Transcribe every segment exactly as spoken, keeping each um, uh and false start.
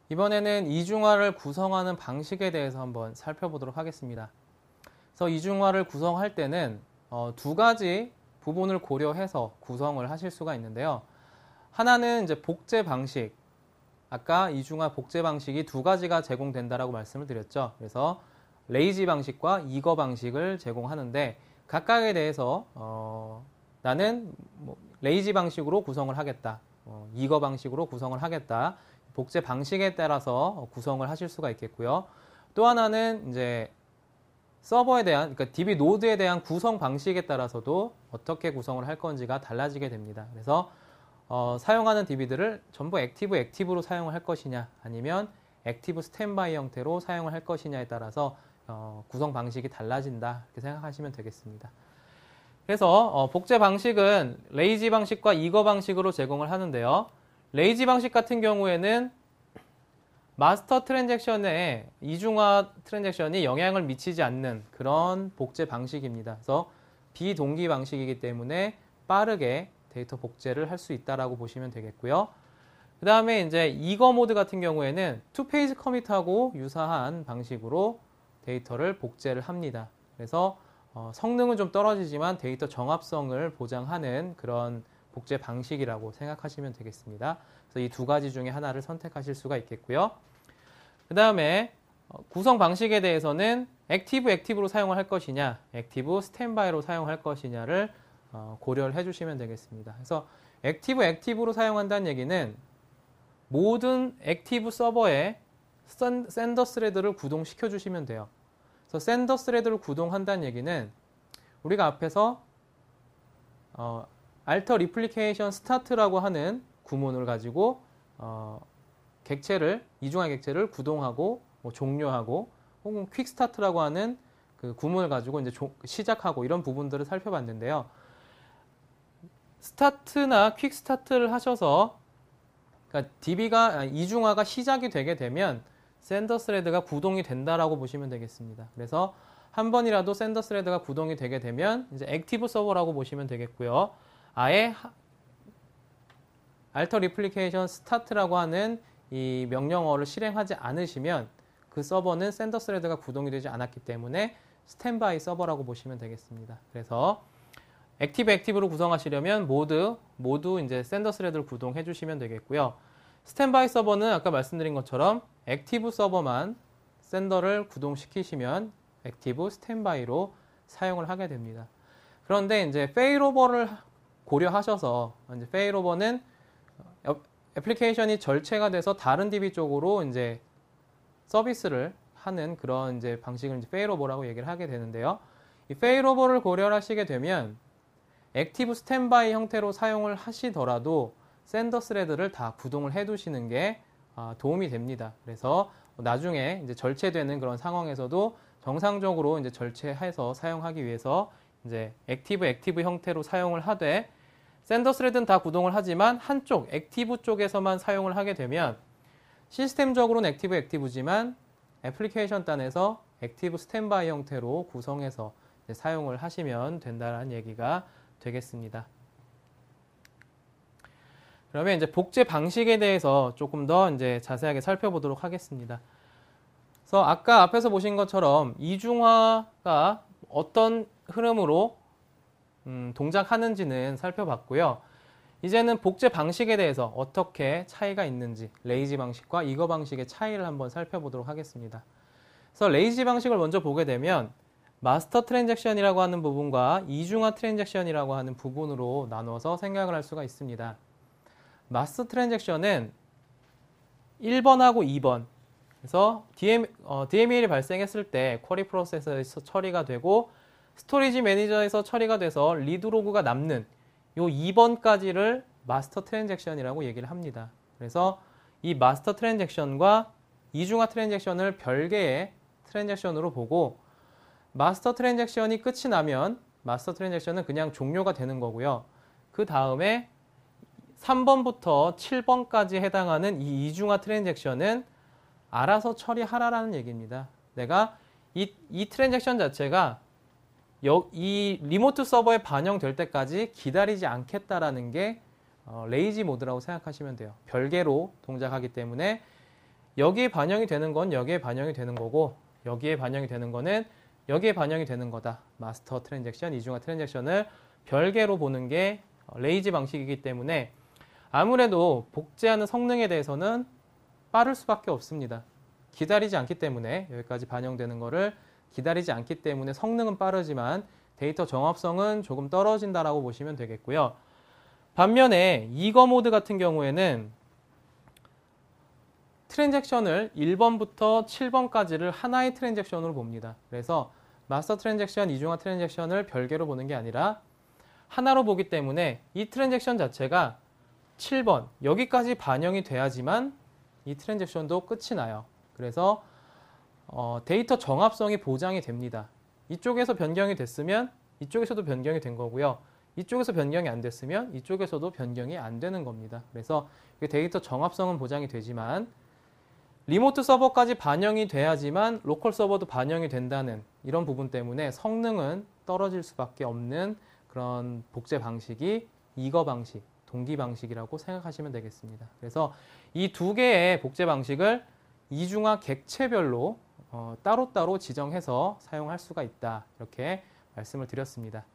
이번에는 이중화를 구성하는 방식에 대해서 한번 살펴보도록 하겠습니다. 그래서 이중화를 구성할 때는 어, 두 가지 부분을 고려해서 구성을 하실 수가 있는데요. 하나는 이제 복제 방식. 아까 이중화 복제 방식이 두 가지가 제공된다라고 말씀을 드렸죠. 그래서 레이지 방식과 이거 방식을 제공하는데 각각에 대해서 어, 나는 뭐 레이지 방식으로 구성을 하겠다. 어, 이거 방식으로 구성을 하겠다. 복제 방식에 따라서 구성을 하실 수가 있겠고요. 또 하나는 이제 서버에 대한, 그러니까 디비 노드에 대한 구성 방식에 따라서도 어떻게 구성을 할 건지가 달라지게 됩니다. 그래서 어, 사용하는 디비들을 전부 액티브 액티브로 사용을 할 것이냐, 아니면 액티브 스탠바이 형태로 사용을 할 것이냐에 따라서 어, 구성 방식이 달라진다, 이렇게 생각하시면 되겠습니다. 그래서 어, 복제 방식은 레이지 방식과 이거 방식으로 제공을 하는데요. 레이지 방식 같은 경우에는 마스터 트랜잭션에 이중화 트랜잭션이 영향을 미치지 않는 그런 복제 방식입니다. 그래서 비동기 방식이기 때문에 빠르게 데이터 복제를 할 수 있다라고 보시면 되겠고요. 그 다음에 이제 이거 모드 같은 경우에는 투 페이지 커밋하고 유사한 방식으로 데이터를 복제를 합니다. 그래서 어, 성능은 좀 떨어지지만 데이터 정합성을 보장하는 그런 복제 방식이라고 생각하시면 되겠습니다. 그래서 이 두 가지 중에 하나를 선택하실 수가 있겠고요. 그 다음에 구성 방식에 대해서는 액티브 액티브로 사용을 할 것이냐, 액티브 스탠바이로 사용할 것이냐를 고려를 해주시면 되겠습니다. 그래서 액티브 액티브로 사용한다는 얘기는 모든 액티브 서버에 샌더 스레드를 구동시켜 주시면 돼요. 그래서 샌더 스레드를 구동한다는 얘기는 우리가 앞에서 어, alter replication start라고 하는 구문을 가지고 어, 객체를, 이중화 객체를 구동하고 뭐 종료하고 혹은 퀵 스타트라고 하는 그 구문을 가지고 이제 조, 시작하고 이런 부분들을 살펴봤는데요. 스타트나 퀵 스타트를 하셔서 그러니까 디비가 이중화가 시작이 되게 되면 샌더 스레드가 구동이 된다라고 보시면 되겠습니다. 그래서 한 번이라도 샌더 스레드가 구동이 되게 되면 이제 액티브 서버라고 보시면 되겠고요. 아예 alter replication start라고 하는 이 명령어를 실행하지 않으시면 그 서버는 샌더 스레드가 구동이 되지 않았기 때문에 스탠바이 서버라고 보시면 되겠습니다. 그래서 액티브 액티브로 구성하시려면 모두 모두 이제 샌더 스레드를 구동해 주시면 되겠고요. 스탠바이 서버는 아까 말씀드린 것처럼 액티브 서버만 샌더를 구동시키시면 액티브 스탠바이로 사용을 하게 됩니다. 그런데 이제 페일오버를 고려하셔서 이제 페일오버는 애플리케이션이 절체가 돼서 다른 디비 쪽으로 이제 서비스를 하는 그런 이제 방식을 이제 페일오버라고 얘기를 하게 되는데요. 이 페일오버를 고려하시게 되면 액티브 스탠바이 형태로 사용을 하시더라도 샌더 스레드를 다 구동을 해 두시는 게 도움이 됩니다. 그래서 나중에 이제 절체되는 그런 상황에서도 정상적으로 이제 절체해서 사용하기 위해서 이제 액티브 액티브 형태로 사용을 하되 샌더 스레드는 다 구동을 하지만 한쪽 액티브 쪽에서만 사용을 하게 되면 시스템적으로는 액티브 액티브지만 애플리케이션 단에서 액티브 스탠바이 형태로 구성해서 이제 사용을 하시면 된다는 얘기가 되겠습니다. 그러면 이제 복제 방식에 대해서 조금 더 이제 자세하게 살펴보도록 하겠습니다. 그래서 아까 앞에서 보신 것처럼 이중화가 어떤 흐름으로 음, 동작하는지는 살펴봤고요. 이제는 복제 방식에 대해서 어떻게 차이가 있는지 레이지 방식과 이거 방식의 차이를 한번 살펴보도록 하겠습니다. 그래서 레이지 방식을 먼저 보게 되면 마스터 트랜잭션이라고 하는 부분과 이중화 트랜잭션이라고 하는 부분으로 나눠서 생각을 할 수가 있습니다. 마스터 트랜잭션은 일 번하고 이 번, 그래서 디엠, 어, 디엠이엘이 발생했을 때 쿼리 프로세서에서 처리가 되고 스토리지 매니저에서 처리가 돼서 리드 로그가 남는 요 이 번까지를 마스터 트랜잭션이라고 얘기를 합니다. 그래서 이 마스터 트랜잭션과 이중화 트랜잭션을 별개의 트랜잭션으로 보고 마스터 트랜잭션이 끝이 나면 마스터 트랜잭션은 그냥 종료가 되는 거고요. 그 다음에 삼 번부터 칠 번까지 해당하는 이 이중화 트랜잭션은 알아서 처리하라라는 얘기입니다. 내가 이, 이 트랜잭션 자체가 여, 이 리모트 서버에 반영될 때까지 기다리지 않겠다라는 게 어, 레이지 모드라고 생각하시면 돼요. 별개로 동작하기 때문에 여기에 반영이 되는 건 여기에 반영이 되는 거고 여기에 반영이 되는 거는 여기에 반영이 되는 거다. 마스터 트랜잭션, 이중화 트랜잭션을 별개로 보는 게 레이지 방식이기 때문에 아무래도 복제하는 성능에 대해서는 빠를 수밖에 없습니다. 기다리지 않기 때문에 여기까지 반영되는 거를 기다리지 않기 때문에 성능은 빠르지만 데이터 정합성은 조금 떨어진다라고 보시면 되겠고요. 반면에 이거 모드 같은 경우에는 트랜잭션을 일 번부터 칠 번까지를 하나의 트랜잭션으로 봅니다. 그래서 마스터 트랜잭션, 이중화 트랜잭션을 별개로 보는 게 아니라 하나로 보기 때문에 이 트랜잭션 자체가 칠 번 여기까지 반영이 돼야지만 이 트랜잭션도 끝이 나요. 그래서 어, 데이터 정합성이 보장이 됩니다. 이쪽에서 변경이 됐으면 이쪽에서도 변경이 된 거고요. 이쪽에서 변경이 안 됐으면 이쪽에서도 변경이 안 되는 겁니다. 그래서 데이터 정합성은 보장이 되지만 리모트 서버까지 반영이 돼야지만 로컬 서버도 반영이 된다는 이런 부분 때문에 성능은 떨어질 수밖에 없는 그런 복제 방식이 이거 방식, 동기 방식이라고 생각하시면 되겠습니다. 그래서 이 두 개의 복제 방식을 이중화 객체별로 어, 따로따로 지정해서 사용할 수가 있다. 이렇게 말씀을 드렸습니다.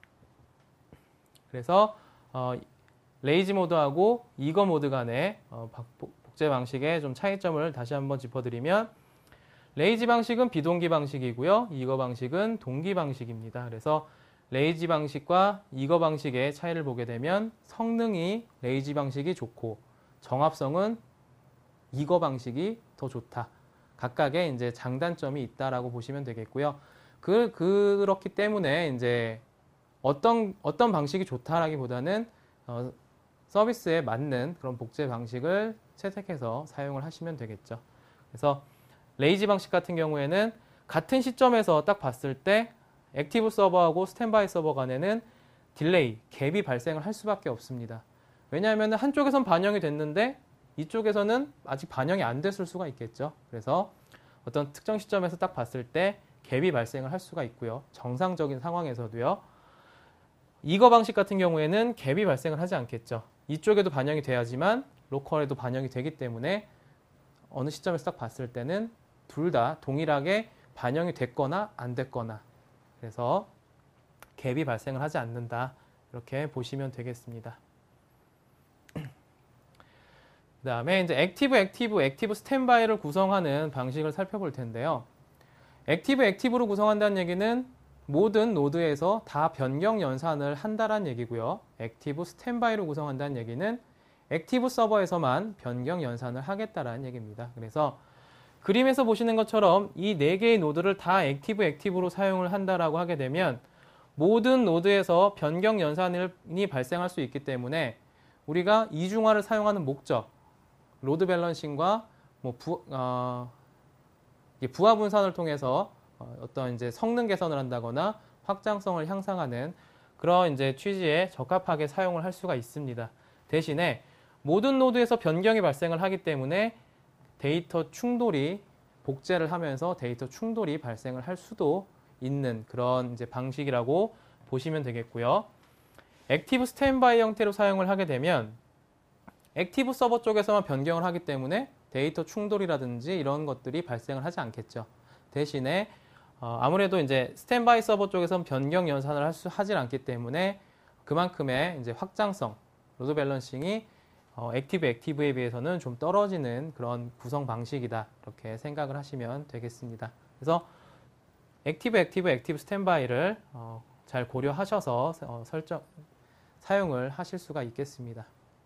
그래서 어, 레이지 모드하고 이거 모드 간의 어, 복제 방식의 좀 차이점을 다시 한번 짚어드리면 레이지 방식은 비동기 방식이고요. 이거 방식은 동기 방식입니다. 그래서 레이지 방식과 이거 방식의 차이를 보게 되면 성능이 레이지 방식이 좋고 정합성은 이거 방식이 더 좋다. 각각의 이제 장단점이 있다라고 보시면 되겠고요. 그, 그렇기 때문에 이제 어떤, 어떤 방식이 좋다라기보다는 어, 서비스에 맞는 그런 복제 방식을 채택해서 사용을 하시면 되겠죠. 그래서 레이지 방식 같은 경우에는 같은 시점에서 딱 봤을 때 액티브 서버하고 스탠바이 서버 간에는 딜레이, 갭이 발생을 할 수밖에 없습니다. 왜냐하면 한쪽에선 반영이 됐는데 이쪽에서는 아직 반영이 안 됐을 수가 있겠죠. 그래서 어떤 특정 시점에서 딱 봤을 때 갭이 발생을 할 수가 있고요. 정상적인 상황에서도요. 이거 방식 같은 경우에는 갭이 발생을 하지 않겠죠. 이쪽에도 반영이 돼야지만 로컬에도 반영이 되기 때문에 어느 시점에서 딱 봤을 때는 둘 다 동일하게 반영이 됐거나 안 됐거나 그래서 갭이 발생을 하지 않는다. 이렇게 보시면 되겠습니다. 그 다음에 이제 액티브, 액티브, 액티브 스탠바이를 구성하는 방식을 살펴볼 텐데요. 액티브, 액티브로 구성한다는 얘기는 모든 노드에서 다 변경 연산을 한다는 얘기고요. 액티브 스탠바이로 구성한다는 얘기는 액티브 서버에서만 변경 연산을 하겠다라는 얘기입니다. 그래서 그림에서 보시는 것처럼 이 네 개의 노드를 다 액티브, 액티브로 사용을 한다라고 하게 되면 모든 노드에서 변경 연산이 발생할 수 있기 때문에 우리가 이중화를 사용하는 목적, 로드 밸런싱과 뭐 부, 어, 부하 분산을 통해서 어떤 이제 성능 개선을 한다거나 확장성을 향상하는 그런 이제 취지에 적합하게 사용을 할 수가 있습니다. 대신에 모든 노드에서 변경이 발생을 하기 때문에 데이터 충돌이 복제를 하면서 데이터 충돌이 발생을 할 수도 있는 그런 이제 방식이라고 보시면 되겠고요. 액티브 스탠바이 형태로 사용을 하게 되면 액티브 서버 쪽에서만 변경을 하기 때문에 데이터 충돌이라든지 이런 것들이 발생을 하지 않겠죠. 대신에 어, 아무래도 이제 스탠바이 서버 쪽에서는 변경 연산을 할 수, 하질 않기 때문에 그만큼의 이제 확장성, 로드 밸런싱이 어, 액티브 액티브에 비해서는 좀 떨어지는 그런 구성 방식이다. 이렇게 생각을 하시면 되겠습니다. 그래서 액티브 액티브 액티브 스탠바이를 어, 잘 고려하셔서 어, 설정 사용을 하실 수가 있겠습니다.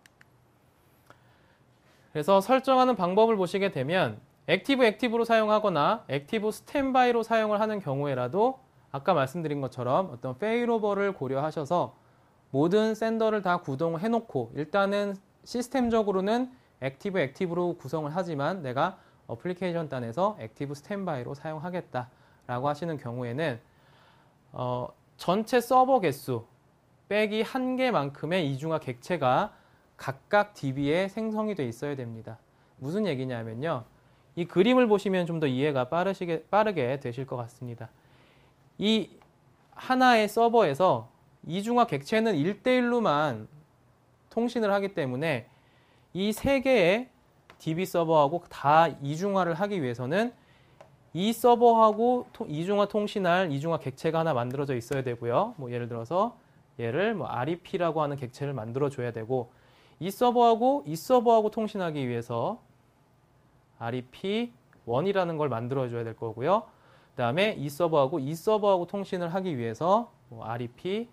그래서 설정하는 방법을 보시게 되면 액티브 액티브로 사용하거나 액티브 스탠바이로 사용을 하는 경우에라도 아까 말씀드린 것처럼 어떤 페일오버를 고려하셔서 모든 샌더를 다 구동해 놓고 일단은 시스템적으로는 액티브 액티브로 구성을 하지만 내가 어플리케이션 단에서 액티브 스탠바이로 사용하겠다라고 하시는 경우에는 어, 전체 서버 개수 빼기 한 개만큼의 이중화 객체가 각각 디비에 생성이 돼 있어야 됩니다. 무슨 얘기냐면요. 이 그림을 보시면 좀 더 이해가 빠르시게, 빠르게 되실 것 같습니다. 이 하나의 서버에서 이중화 객체는 일 대일로만 통신을 하기 때문에 이 세 개의 디비 서버하고 다 이중화를 하기 위해서는 이 서버하고 이중화 통신할 이중화 객체가 하나 만들어져 있어야 되고요. 뭐 예를 들어서 얘를 뭐 알이피라고 하는 객체를 만들어 줘야 되고, 이 서버하고 이 서버하고 통신하기 위해서 알이피 원이라는 걸 만들어 줘야 될 거고요. 그다음에 이 서버하고 이 서버하고 통신을 하기 위해서 뭐 알이피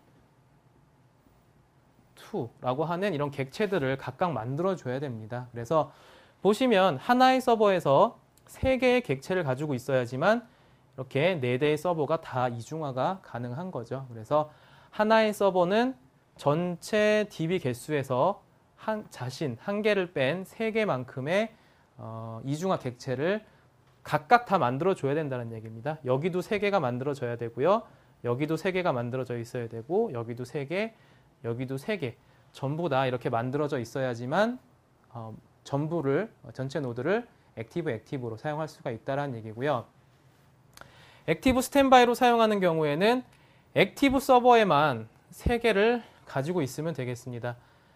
투라고 하는 이런 객체들을 각각 만들어 줘야 됩니다. 그래서 보시면 하나의 서버에서 세 개의 객체를 가지고 있어야지만 이렇게 네 대의 서버가 다 이중화가 가능한 거죠. 그래서 하나의 서버는 전체 디비 개수에서 한, 자신 한 개를 뺀 세 개만큼의 어, 이중화 객체를 각각 다 만들어줘야 된다는 얘기입니다. 여기도 세 개가 만들어져야 되고요. 여기도 세 개가 만들어져 있어야 되고, 여기도 세 개, 여기도 세 개. 전부 다 이렇게 만들어져 있어야지만 어, 전부를, 전체 노드를 액티브 액티브로 사용할 수가 있다는 얘기고요. 액티브 스탠바이로 사용하는 경우에는 액티브 서버에만 세 개를 가지고 있으면 되겠습니다.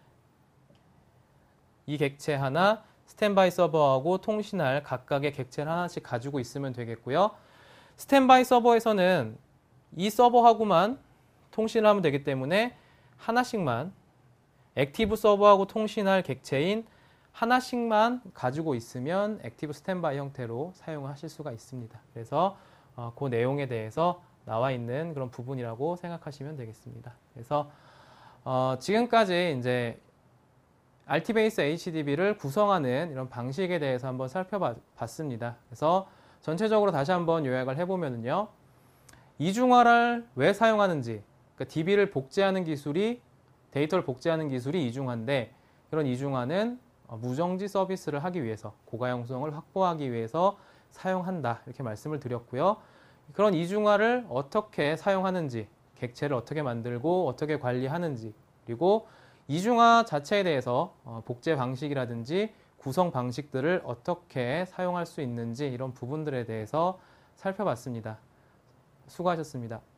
이 객체 하나, 스탠바이 서버하고 통신할 각각의 객체를 하나씩 가지고 있으면 되겠고요. 스탠바이 서버에서는 이 서버하고만 통신을 하면 되기 때문에 하나씩만, 액티브 서버하고 통신할 객체인 하나씩만 가지고 있으면 액티브 스탠바이 형태로 사용하실 수가 있습니다. 그래서 어, 그 내용에 대해서 나와 있는 그런 부분이라고 생각하시면 되겠습니다. 그래서 어, 지금까지 이제 알티베이스 에이치디비를 구성하는 이런 방식에 대해서 한번 살펴봤습니다. 그래서 전체적으로 다시 한번 요약을 해보면요. 이중화를 왜 사용하는지, 그러니까 디비를 복제하는 기술이, 데이터를 복제하는 기술이 이중화인데, 그런 이중화는 무정지 서비스를 하기 위해서, 고가용성을 확보하기 위해서 사용한다, 이렇게 말씀을 드렸고요. 그런 이중화를 어떻게 사용하는지, 객체를 어떻게 만들고 어떻게 관리하는지, 그리고 이중화 자체에 대해서 복제 방식이라든지 구성 방식들을 어떻게 사용할 수 있는지, 이런 부분들에 대해서 살펴봤습니다. 수고하셨습니다.